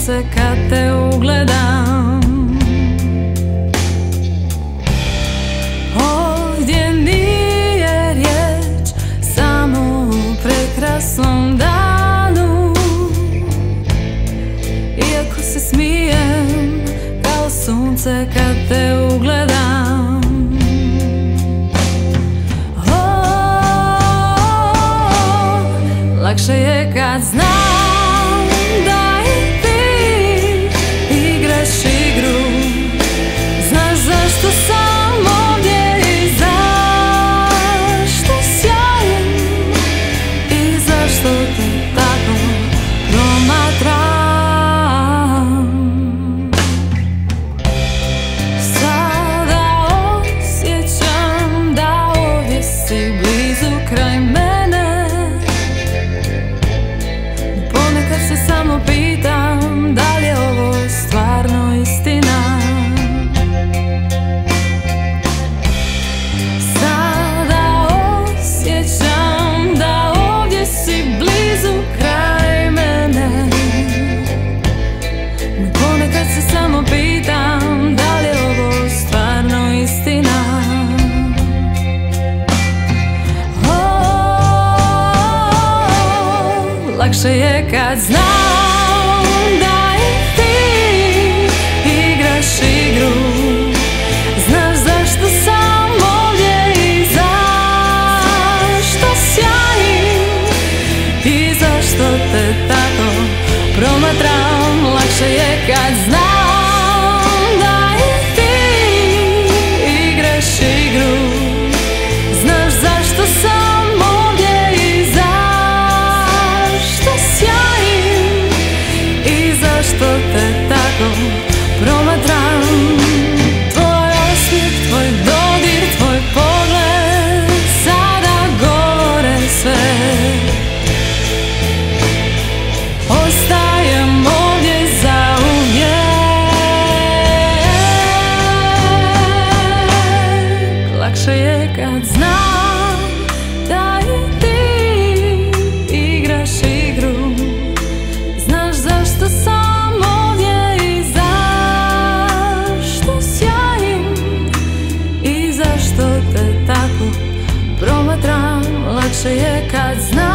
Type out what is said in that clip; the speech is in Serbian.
sunce kad te ugledam. Ovdje nije riječ samo o prekrasnom danu, iako se smijem kao sunce kad te ugledam. Lakše je kad znam da i ti igraš igru. Znaš zašto sam ovdje i zašto sjajim i zašto te tako promatram. Sada osjećam da ovdje si blizu kraj mene. Samo pitam da li je ovo stvarno istina. Sada osjećam da ovdje si blizu kraj mene. Ponekad se samo pitam da li je ovo stvarno istina. Lakše je kad znam da i ti igraš igru. Znaš zašto sam ovdje i zašto sjajim i zašto te tako promatram. Lakše je kad znam da i ti igraš igru. Znaš zašto sam ovdje i zašto te tako promatram. Tvoj osmijeh, tvoj dodir, tvoj pogled sada govore sve. Ostajem ovdje zauvijek. Lakše je kad znam da i ti igraš igru. Znaš zašto sam ovdje i zašto sjajim i zašto te tako promatram. Lakše je kad znam